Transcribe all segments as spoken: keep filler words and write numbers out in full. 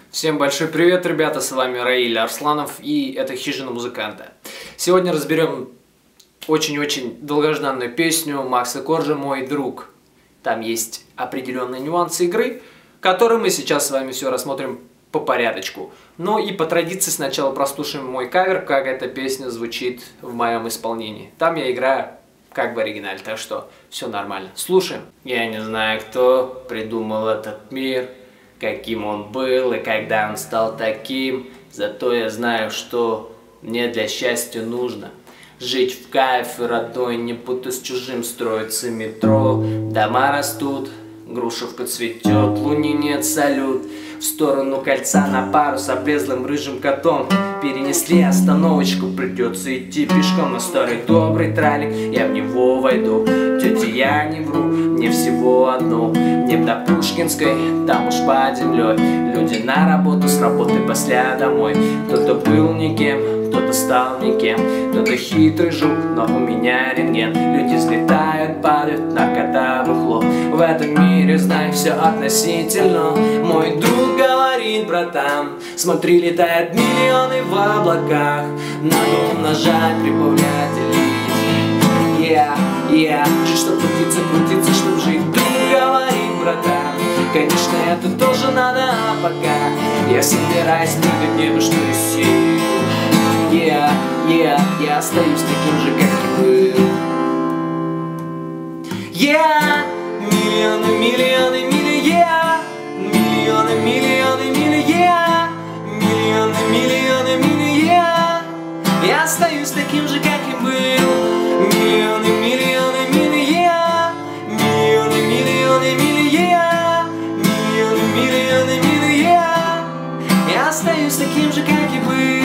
Всем большой привет, ребята, с вами Раиль Арсланов, и это Хижина Музыканта. Сегодня разберем очень-очень долгожданную песню Макса Коржа «Мой друг». Там есть определенные нюансы игры, которые мы сейчас с вами все рассмотрим по порядочку. Ну и по традиции сначала прослушаем мой кавер, как эта песня звучит в моем исполнении. Там я играю как в оригинале, так что все нормально. Слушаем. Я не знаю, кто придумал этот мир, каким он был и когда он стал таким. Зато я знаю, что мне для счастья нужно. Жить в кайф и родной, не путай с чужим, строится метро. Дома растут, грушевка цветет, луне нет салют. В сторону кольца на пару с облезлым рыжим котом. Перенесли остановочку, придется идти пешком. На старый добрый тралик, я в него войду. Тетя, я не вру, мне всего одну. Мне б до Пушкинской, там уж под землей. Люди на работу, с работы после домой. Кто-то был никем, кто-то стал никем. Кто-то хитрый жук, но у меня рентген. Люди взлетают, падают, наркота, бухло. В этом мире, знай, все относительно. Мой друг говорит, братан, смотри, летают миллионы в облаках. Надо умножать, прибавлять и делить. Yeah, yeah, чтоб крутиться, крутиться, чтоб жить. Друг говорит, братан, конечно, это тоже надо, а пока я собираюсь прыгать в небо, что из сил. Yeah, yeah, я остаюсь таким же, как и был. Yeah, миллионы, миллионы, миллионы, yeah. Миллионы, миллионы, миллионы, yeah. Миллионы, миллионы, миллионы, yeah. Я остаюсь таким же, как и был. Миллионы, миллионы, миллионы, yeah. Миллионы, миллионы, миллионы, yeah. Миллионы, миллионы, миллионы, yeah. Я остаюсь таким же, как и был.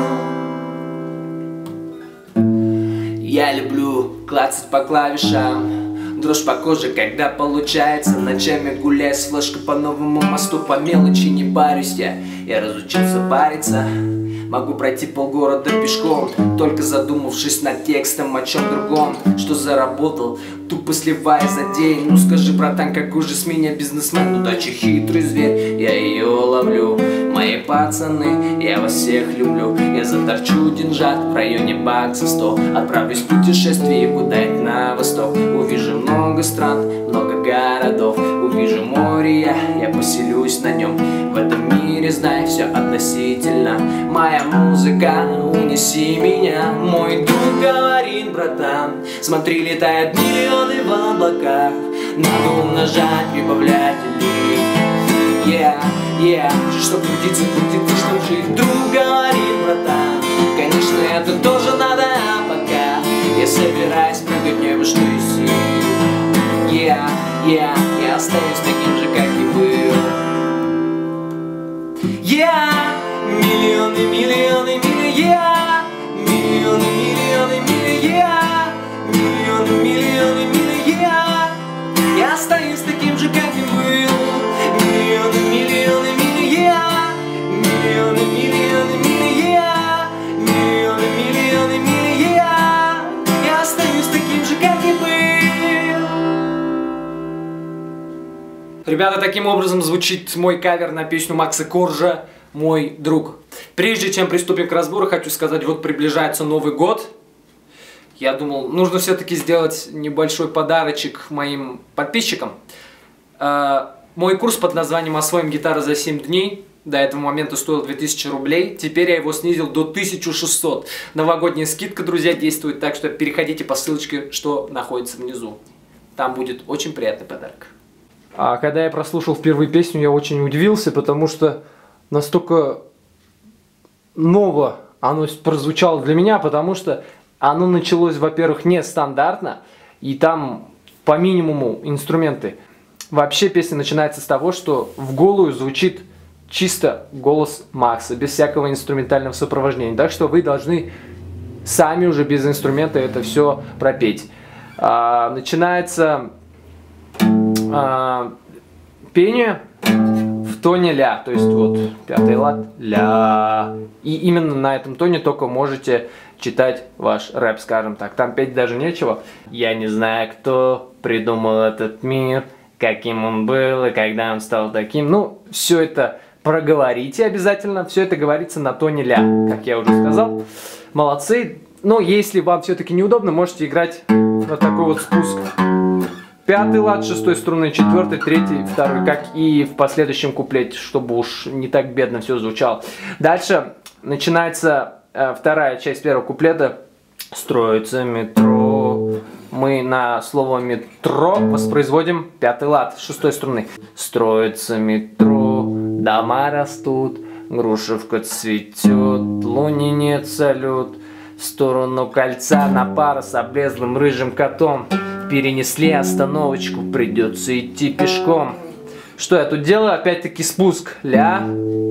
Я люблю клацать по клавишам, дрожь по коже, когда получается. Ночами гуляю с флешкой по новому мосту. По мелочи не парюсь я, я разучился париться. Могу пройти полгорода пешком, только задумавшись над текстом о чем другом. Что заработал, тупо сливая за день. Ну скажи, братан, какой же с меня бизнесмен? Удача хитрый зверь, я ее ловлю. Мои пацаны, я вас всех люблю. Я заторчу деньжат в районе баксов сто. Отправлюсь в путешествие куда-нибудь на восток. Увижу много стран, много городов. Увижу море, я, я поселюсь на нем. В этом мире, знай, все относительно. Моя музыка, унеси меня. Мой друг говорит, братан, смотри, летают миллионы в облаках. Надо умножать, прибавлять и делить. Yeah, yeah, чтоб крутиться, крутиться, чтоб жить. Друг говорит, братан, конечно, это тоже надо, а пока я собираюсь прыгать в небо, что из сил. Yeah, yeah, я остаюсь таким же, как и был. Yeah, миллионы, миллионы, миллионы, yeah. Миллионы, миллионы, миллионы, yeah. Миллионы, миллионы, миллионы, yeah. Я остаюсь таким же, как и был. Миллионы, миллионы, миллионы, yeah. Миллионы, миллионы, миллионы, yeah. Миллионы, миллионы, миллионы, yeah. Я остаюсь таким же, как и был. Ребята, таким образом звучит мой кавер на песню Макса Коржа «Мой друг». Прежде чем приступим к разбору, хочу сказать, вот приближается Новый год. Я думал, нужно все-таки сделать небольшой подарочек моим подписчикам. Мой курс под названием «Освоим гитару за семь дней» до этого момента стоил две тысячи рублей. Теперь я его снизил до тысячи шестисот. Новогодняя скидка, друзья, действует, так что переходите по ссылочке, что находится внизу. Там будет очень приятный подарок. А когда я прослушал впервые песню, я очень удивился, потому что настолько ново оно прозвучало для меня, потому что оно началось, во-первых, нестандартно, и там по минимуму инструменты. Вообще песня начинается с того, что в голую звучит чисто голос Макса, без всякого инструментального сопровождения. Так что вы должны сами уже без инструмента это все пропеть. А, начинается а, пение в тоне ля, то есть вот пятый лад, ля. И именно на этом тоне только можете читать ваш рэп, скажем так. Там петь даже нечего. Я не знаю, кто придумал этот мир, каким он был и когда он стал таким. Ну, все это проговорите обязательно. Все это говорится на тоне ля, как я уже сказал. Молодцы. Но если вам все-таки неудобно, можете играть вот такой вот спуск. Пятый лад шестой струны, четвертый, третий, второй, как и в последующем куплете, чтобы уж не так бедно все звучало. Дальше начинается э, вторая часть первого куплета. Строится метро. Мы на слово метро воспроизводим пятый лад шестой струны. Строится метро, дома растут, грушевка цветет, луне нет салют. В сторону кольца на пару с облезлым рыжим котом. Перенесли остановочку, придется идти пешком. Что я тут делаю? Опять-таки спуск. Ля.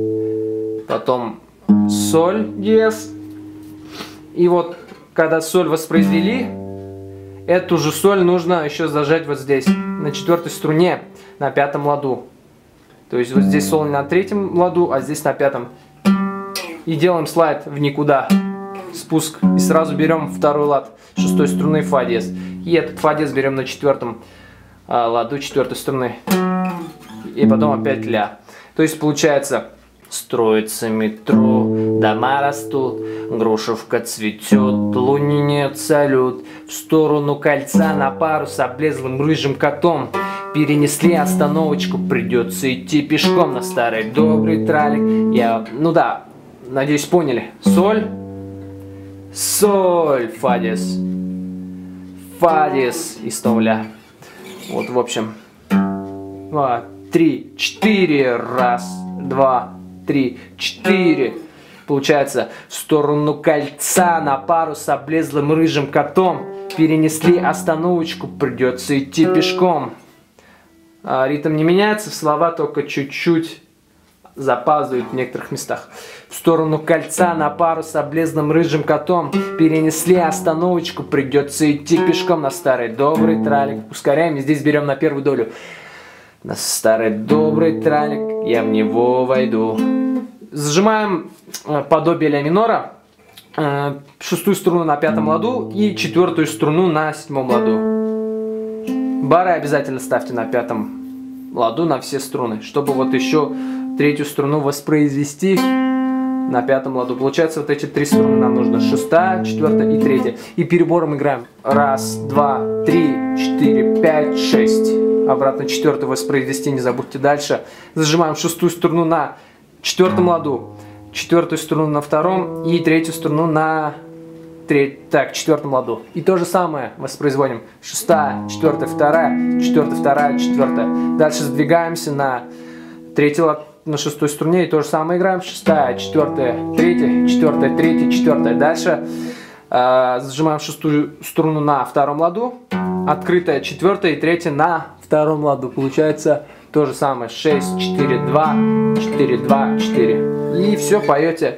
Потом соль диез. И вот, когда соль воспроизвели, эту же соль нужно еще зажать вот здесь, на четвертой струне, на пятом ладу. То есть вот здесь соль на третьем ладу, а здесь на пятом. И делаем слайд в никуда. Спуск. И сразу берем второй лад шестой струны фа диез. И этот фа диез берем на четвертом а, ладу четвертой струны. И потом опять ля. То есть получается: строится метро, дома растут, грушевка цветет, луне нет салют. В сторону кольца на пару с облезлым рыжим котом. Перенесли остановочку, придется идти пешком на старый добрый тралик. Я, ну да, надеюсь, поняли. Соль. Соль, фа диез, фа диез и снова ля. Вот, в общем, два, три, четыре, раз, два, три, четыре. Получается: в сторону кольца на пару с облезлым рыжим котом. Перенесли остановочку, придется идти пешком. А ритм не меняется, слова только чуть-чуть запаздывают в некоторых местах. В сторону кольца на пару с облезлым рыжим котом. Перенесли остановочку, придется идти пешком на старый добрый тралик. Ускоряем, и здесь берем на первую долю. На старый добрый тралик я в него войду. Сжимаем подобие ля минора, шестую струну на пятом ладу и четвертую струну на седьмом ладу. Бары обязательно ставьте на пятом ладу на все струны, чтобы вот еще третью струну воспроизвести на пятом ладу. Получается, вот эти три струны нам нужно: шестая, четвертая и третья. И перебором играем. Раз, два, три, четыре, пять, шесть. Обратно четвертую воспроизвести не забудьте. Дальше зажимаем шестую струну на четвертом ладу, четвертую струну на втором и третью струну на треть, так, четвертом ладу. И то же самое воспроизводим. Шестая, четвертая, вторая, четвертая, вторая, четвертая. Дальше сдвигаемся на третий лад, на шестой струне, и то же самое играем. Шестая, четвертая, третья, четвертая, третья, четвертая. Дальше э, зажимаем шестую струну на втором ладу, открытая четвертая и третья на втором ладу. Получается то же самое: шесть, четыре, два, четыре, два, четыре. И все поете.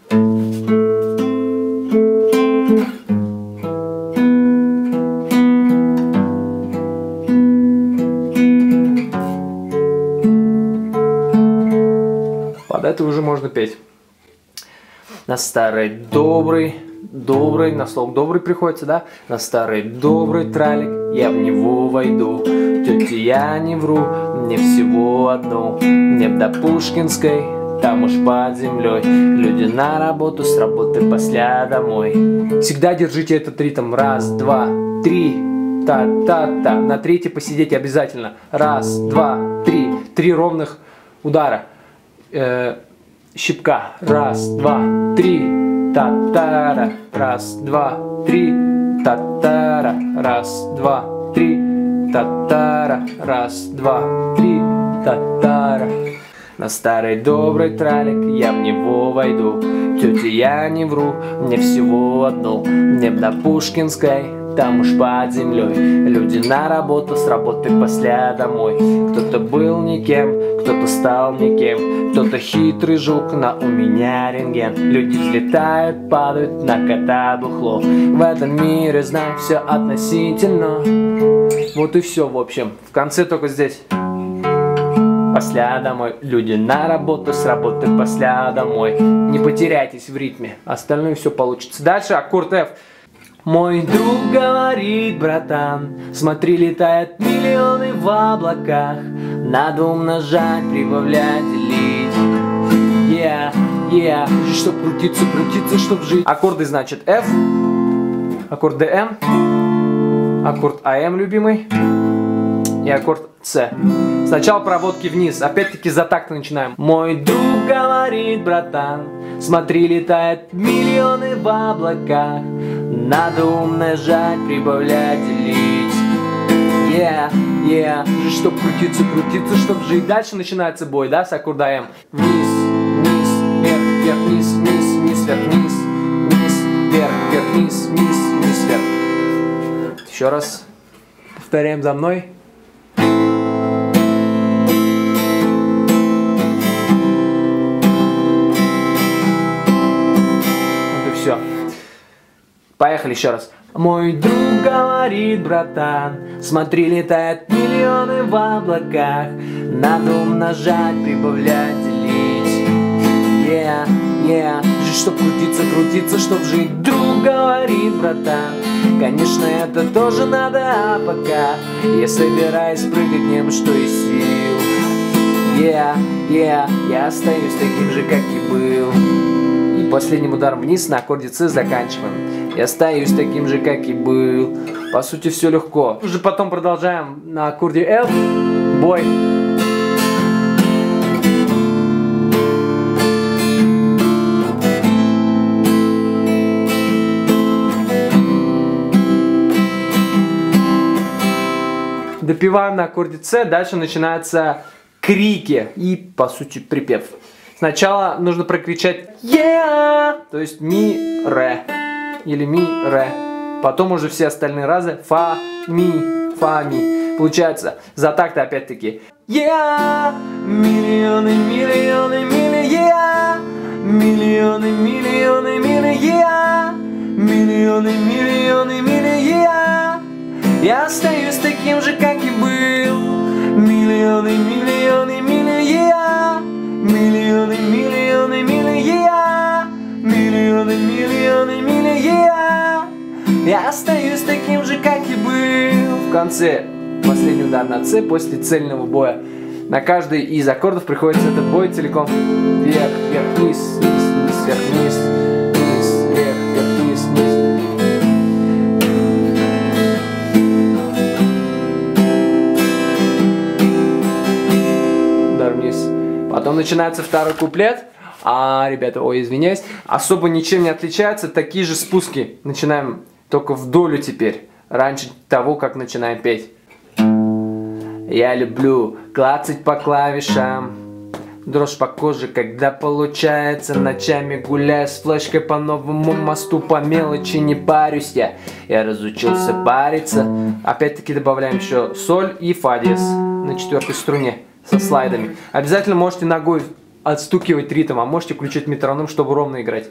Под это уже можно петь. На старый добрый, добрый, на слог добрый приходится, да? На старый добрый тралик я в него войду. Тетя, я не вру, мне всего одно. Мне до Пушкинской, там уж под землей. Люди на работу, с работы после домой. Всегда держите этот ритм. Раз, два, три. Та-та-та. На третьей посидеть обязательно. Раз, два, три. Три ровных удара. Э, щипка. Раз, два, три. Та-та-ра. Раз, два, три. Та-та-ра. Раз, два, три. Та-та-ра. Раз, два, три. Та-та-ра. На старый добрый тралик я в него войду. Тетя, я не вру, мне всего одно. Мне до Пушкинской, там уж под землей. Люди на работу, с работы после домой. Кто-то был никем, кто-то стал никем. Кто-то хитрый жук, но у меня рентген. Люди взлетают, падают, на кота бухло. В этом мире, знаю, все относительно. Вот и все, в общем. В конце только здесь. После домой. Люди на работу, с работы после домой. Не потеряйтесь в ритме, остальное все получится. Дальше аккорд F. Мой друг говорит, братан, смотри, летают миллионы в облаках. Надо умножать, прибавлять, делить. yeah. Чтоб крутиться, крутиться, чтоб жить. Аккорды, значит, F, аккорд Д М, аккорд А М любимый и аккорд С. Сначала проводки вниз, опять-таки за такта начинаем. Мой друг говорит, братан, смотри, летают миллионы в облаках. Надо умножать, прибавлять, делить. Yeah, yeah. Чтоб крутиться, крутиться, чтоб жить. Дальше начинается бой, да, с аккорда М. Вниз, вниз, вверх, вверх, вниз, вниз, вниз, вверх, вниз, вниз, вверх, вверх, вниз, вниз, вниз, вверх. Еще раз. Повторяем за мной. Вот и все. Поехали еще раз. Мой друг говорит, братан, смотри, летают миллионы в облаках. Надо умножать, прибавлять, делить. Yeah, yeah. Чтоб крутиться, крутиться, чтоб жить. Друг говорит, братан, конечно, это тоже надо, а пока я собираюсь прыгать в небо, что из сил. Yeah, yeah. Я остаюсь таким же, как и был. И последним ударом вниз на аккорде С заканчиваем. Я остаюсь таким же, как и был. По сути, все легко. Уже потом продолжаем на аккорде F. Бой. Допиваем на аккорде С. Дальше начинаются крики и, по сути, припев. Сначала нужно прокричать yeah, то есть ми, ре. Или ми, ре. Потом уже все остальные разы фа, ми, фа, ми. Получается, за такт опять-таки yeah, миллионы, миллионы, миллионы, yeah, миллионы, миллионы, миллионы, yeah, миллионы, миллионы, миллионы, yeah. Я остаюсь таким же, как и был. Миллионы, миллионы, миллионы, yeah, миллионы, миллионы, миллионы, yeah, миллионы, миллионы, миллионы, yeah. Я остаюсь таким же, как и был. В конце последний удар на С после цельного боя. На каждый из аккордов приходится этот бой целиком. Вверх, вверх, вниз, вниз, вниз, вверх, вниз, вниз, вверх, вверх, вниз, вниз. Удар вниз. Потом начинается второй куплет. А, ребята, ой, извиняюсь, особо ничем не отличается. Такие же спуски. Начинаем только в долю теперь. Раньше того, как начинаем петь. Я люблю клацать по клавишам, дрожь по коже, когда получается. Ночами гуляю с флешкой по новому мосту, по мелочи не парюсь я. Я разучился париться. Опять-таки добавляем еще соль и фа диез на четвертой струне со слайдами. Обязательно можете ногой отстукивать ритм, а можете включить метроном, чтобы ровно играть.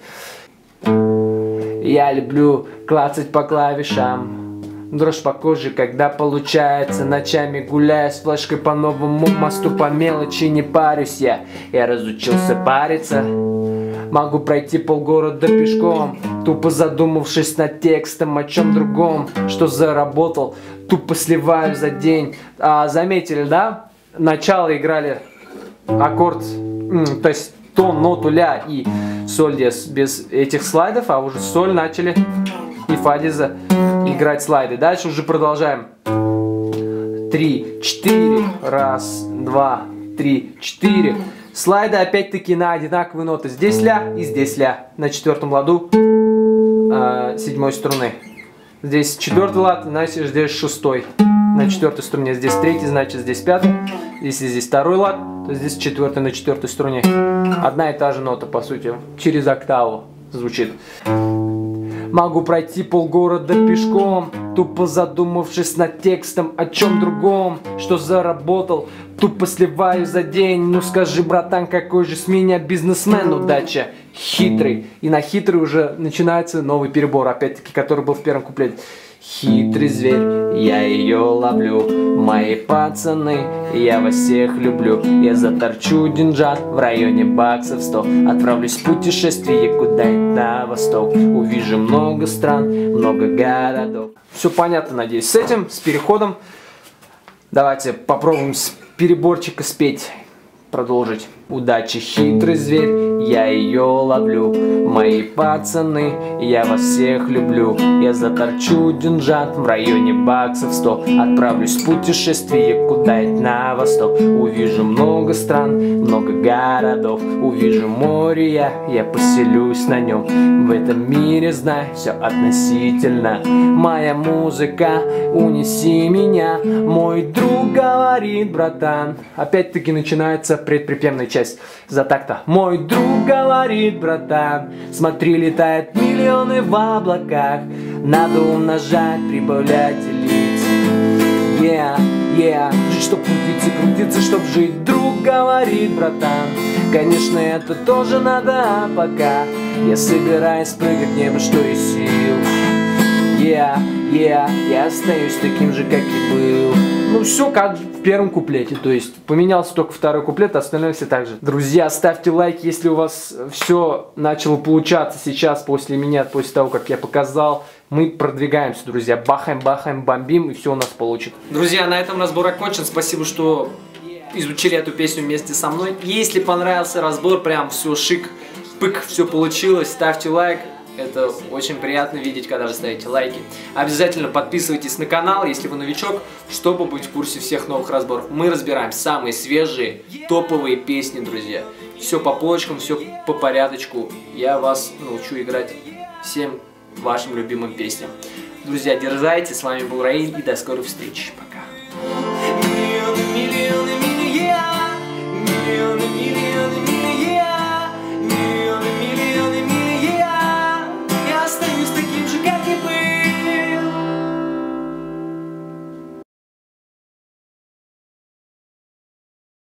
Я люблю клацать по клавишам, дрожь по коже, когда получается. Ночами гуляя с флешкой по новому мосту, по мелочи не парюсь я. Я разучился париться. Могу пройти полгорода пешком, тупо задумавшись над текстом о чем другом. Что заработал, тупо сливаю за день. А, заметили, да? Начало играли аккорд, то есть тон, ноту, ля и соль диез без этих слайдов, а уже соль начали и фа диеза играть слайды. Дальше уже продолжаем. Три, четыре, раз, два, три, четыре. Слайды опять-таки на одинаковые ноты. Здесь ля и здесь ля. На четвертом ладу э, седьмой струны. Здесь четвертый лад, значит здесь шестой. На четвертой струне здесь третий, значит здесь пятый. Если здесь второй лад, то здесь четвертый на четвертой струне. Одна и та же нота, по сути, через октаву звучит. Могу пройти полгорода пешком, тупо задумавшись над текстом о чем другом. Что заработал, тупо сливаю за день. Ну скажи, братан, какой же с меня бизнесмен? Удача хитрый. И на хитрый уже начинается новый перебор, опять-таки, который был в первом куплете. Хитрый зверь, я ее ловлю. Мои пацаны, я вас всех люблю. Я заторчу деньжат в районе баксов сто. Отправлюсь в путешествие куда-нибудь на восток. Увижу много стран, много городов. Все понятно, надеюсь, с этим, с переходом. Давайте попробуем с переборчика спеть, продолжить. Удачи, хитрый зверь, я ее ловлю. Мои пацаны, я вас всех люблю. Я заторчу деньжат в районе баксов сто. Отправлюсь в путешествие куда-нибудь на восток. Увижу много стран, много городов. Увижу море я, я поселюсь на нем. В этом мире, знай, все относительно. Моя музыка, унеси меня. Мой друг говорит, братан. Опять-таки начинается предприпевная часть за так-то. Мой друг говорит, братан, смотри, летают миллионы в облаках. Надо умножать, прибавлять, делить. Yeah, yeah, жить, чтоб крутиться, крутиться, чтоб жить. Друг говорит, братан, конечно, это тоже надо, а пока я собираюсь прыгать в небо, что из сил. Yeah, yeah, я остаюсь таким же, как и был. Ну все как в первом куплете, то есть поменялся только второй куплет, а остальное все так же. Друзья, ставьте лайк, если у вас все начало получаться сейчас после меня, после того, как я показал. Мы продвигаемся, друзья, бахаем, бахаем, бомбим, и все у нас получится. Друзья, на этом разбор окончен. Спасибо, что изучили эту песню вместе со мной. Если понравился разбор, прям все шик, пык, все получилось, ставьте лайк. Это очень приятно видеть, когда вы ставите лайки. Обязательно подписывайтесь на канал, если вы новичок, чтобы быть в курсе всех новых разборов. Мы разбираем самые свежие, топовые песни, друзья. Все по полочкам, все по порядочку. Я вас научу играть всем вашим любимым песням. Друзья, дерзайте. С вами был Раиль, и до скорых встреч.